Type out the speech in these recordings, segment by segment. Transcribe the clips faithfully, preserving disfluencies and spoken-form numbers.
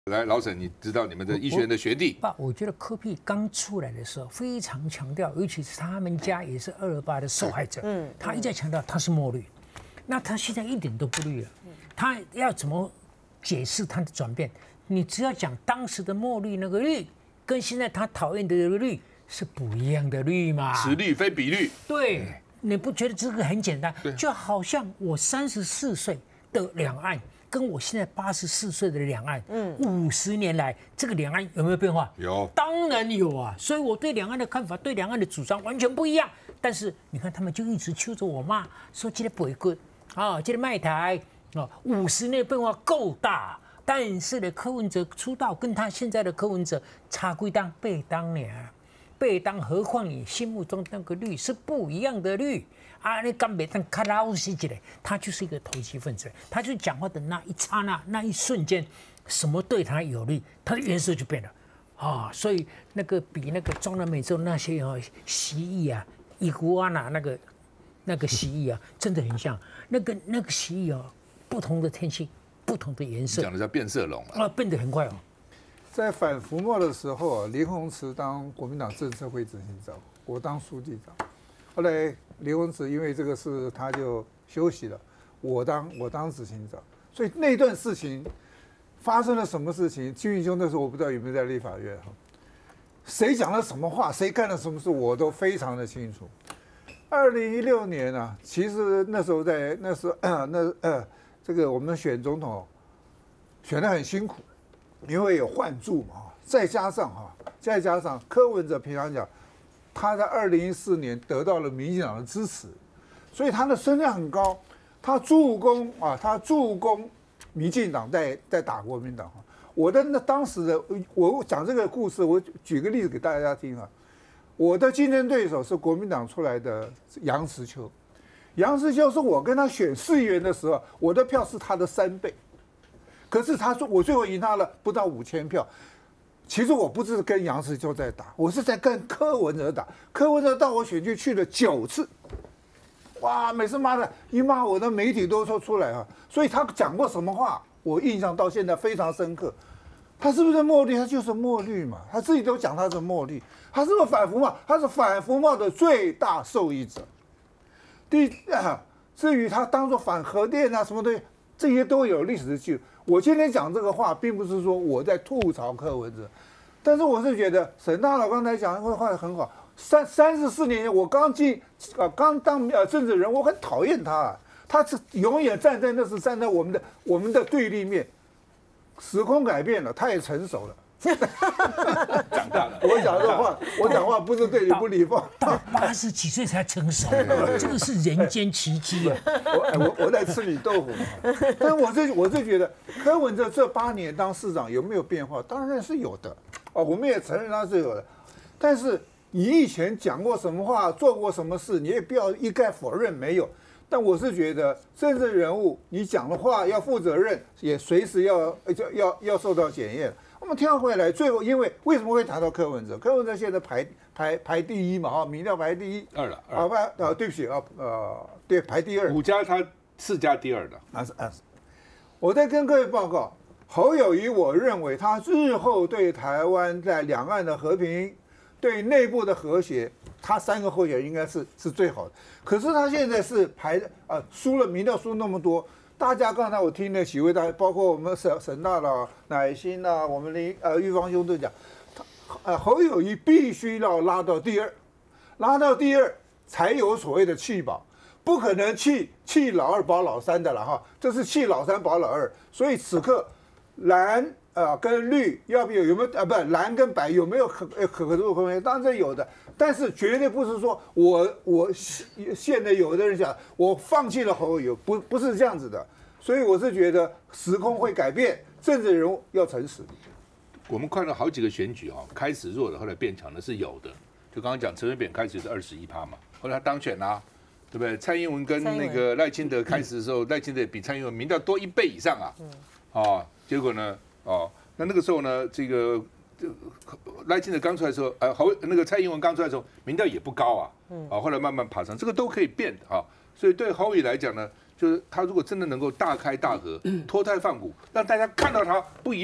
来，老沈，你知道你们的医学院的学弟？ 爸，我觉得柯 P 刚出来的时候非常强调，尤其是他们家也是二二八的受害者，嗯，他一再强调他是墨绿，那他现在一点都不绿了，他要怎么解释他的转变？你只要讲当时的墨绿那个绿，跟现在他讨厌的那个绿是不一样的绿嘛？ 此绿非彼绿。 对，你不觉得这个很简单？就好像我三十四岁的两岸，跟我现在八十四岁的两岸，嗯，五十年来这个两岸有没有变化？ 有， 当然有啊。所以我对两岸的看法，对两岸的主张完全不一样。但是你看，他们就一直揪着我骂，说这个不会good啊，这个卖台啊，五十年变化够大。但是呢，柯文哲出道跟他现在的柯文哲差几当背当呢？背当，何况你心目中那个绿是不一样的绿啊！你干别当卡拉乌西起来，他就是一个投机分子，他就讲话的那一刹那、那一瞬间，什么对他有利，他的颜色就变了啊！所以那个比那个中南美洲那些哦蜥蜴啊、伊古瓦纳那个那个蜥蜴啊，真的很像那个那个蜥蜴哦，不同的天气。不同的颜色， 讲的叫变色龙啊，变得很快哦。 在反伏墨的时候，林鸿池当国民党政策会执行长，我当书记长。后来林鸿池因为这个事，他就休息了，我当我当执行长。所以那段事情发生了什么事情？金运兄那时候我不知道有没有在立法院哈，谁讲了什么话，谁干了什么事，我都非常的清楚。二零一六年啊，其实那时候在那时候那呃。这个我们选总统选得很辛苦，因为有换柱嘛，再加上哈，再加上柯文哲平常讲，他在二零一四年得到了民进党的支持，所以他的声量很高，他助攻啊，他助攻民进党在在打国民党。我的那当时的我讲这个故事，我举个例子给大家听啊，我的竞争对手是国民党出来的杨实秋。杨实秋是我跟他选市议员的时候，我的票是他的三倍，可是他说我最后赢他了不到五千票。其实我不是跟杨实秋在打，我是在跟柯文哲打。柯文哲到我选区去了九次，哇，每次骂的一骂我的媒体都说出来啊。所以他讲过什么话，我印象到现在非常深刻。他是不是墨绿？他就是墨绿嘛，他自己都讲他是墨绿。他是不是反服贸？他是反服贸的最大受益者。第啊，至于他当做反核电啊什么东西，这些都有历史的记录。我今天讲这个话，并不是说我在吐槽柯文哲，但是我是觉得沈大佬刚才讲的话很好。三三十四年前，我刚进啊，刚当呃政治人，我很讨厌他、啊，他是永远站在那是站在我们的我们的对立面。时空改变了，他也成熟了。 长大了， 我讲这话，我讲话不是对你不礼貌。 到八十几岁才成熟，这个是人间奇迹啊！ 我我我在吃你豆腐嘛，但我是我是觉得柯文哲这八年当市长有没有变化？当然是有的哦，我们也承认他是有的。但是你以前讲过什么话，做过什么事，你也不要一概否认没有。但我是觉得政治人物你讲的话要负责任，也随时要要要要受到检验。我们跳回来，最后因为为什么会谈到柯文哲？柯文哲现在排排排第一嘛，哈，民调排第一， 二了， 啊不啊，对不起啊，呃，对，排第二， 五家他四家第二的， 啊是啊是。我在跟各位报告，侯友宜，我认为他日后对台湾在两岸的和平、对内部的和谐，他三个候选人应该是是最好的。可是他现在是排啊输了，民调输那么多。大家刚才我听了几位大，包括我们沈沈大佬、乃馨啊，我们的呃玉芳兄都讲，他呃侯友宜必须要拉到第二，拉到第二才有所谓的弃保，不可能弃弃老二保老三的了哈，这是弃老三保老二。所以此刻蓝啊、呃、跟绿要不有有没有啊不蓝跟白有没有可可可度空间？当然有的。但是绝对不是说我我现在有的人讲我放弃了侯友宜，不不是这样子的，所以我是觉得时空会改变，政治人物要诚实。 我们看到好几个选举哈，开始弱的，后来变强的是有的。就刚刚讲陈水扁开始是二十一趴嘛，后来他当选啦、啊，对不对？蔡英文跟那个赖清德开始的时候，赖清德比蔡英文民调多一倍以上啊，啊，结果呢，哦，那那个时候呢，这个。赖清德刚出来的时候，呃，侯那个蔡英文刚出来的时候，民调也不高啊，啊，后来慢慢爬上，这个都可以变的啊。所以对侯友宜来讲呢，就是他如果真的能够大开大合、脱胎换骨，让大家看到他不一样了，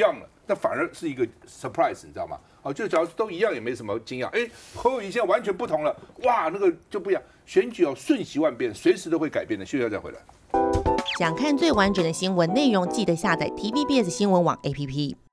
那反而是一个 surprise， 你知道吗？哦，就假如都一样也没什么惊讶，哎，侯友宜现在完全不同了，哇，那个就不一样。选举哦，瞬息万变，随时都会改变的。休息一下再回来。 想看最完整的新闻内容，记得下载 T V B S 新闻网 A P P。